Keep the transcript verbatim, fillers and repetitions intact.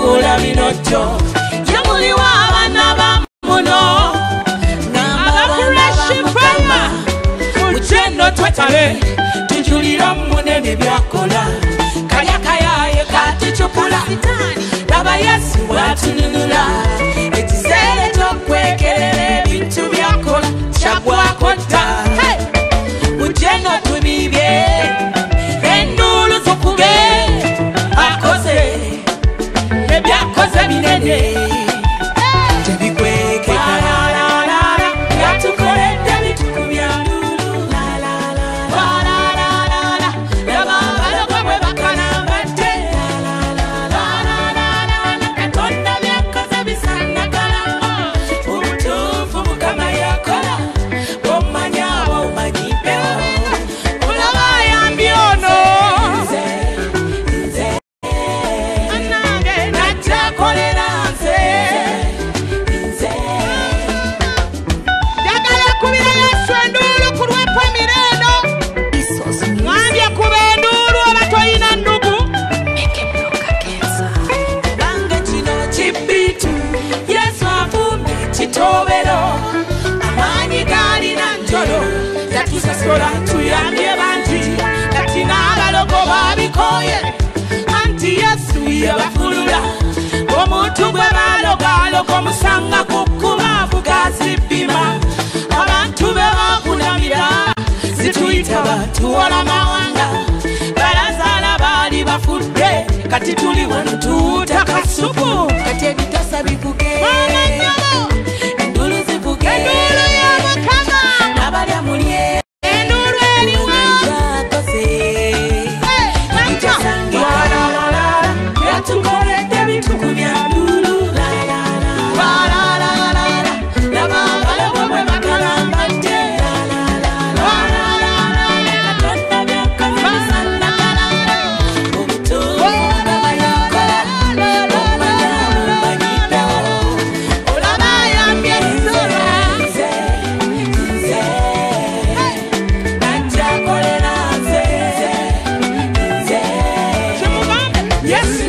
Kula minotyo Yamuliwa abana bamuno Abakureshifaya Uchendo twetale Tujulira munene byakola Kaya kaya ye katuchukula Baba Yesu watununula Etisele tokwekelele bintu byakola Chagwa kota Uchendo tubibye Endulu zokube Akoze Ebyakoze binene Tebikweke Yatukolede bitukubya lulu La la la La la la la la Yaba baloko bwe bakalambate La la la la la la la Katonda byakoze bisana kalama Umutufu mukama yakola Bomanya bomanyipeo Ulaba yambiono Sola tuyambye banti kati n'abalogo babikoye anti Yesu yabafulula omuntu gwe balogalogo musanga kukuba bugazibima abantu be bakunamira situyita batuwola mawanga balazala bali bafudde kati tuli wano tuuta kasupu kati ebitosa bikuge endulu zivuge endulu y'Omukama abalya mulye Yes.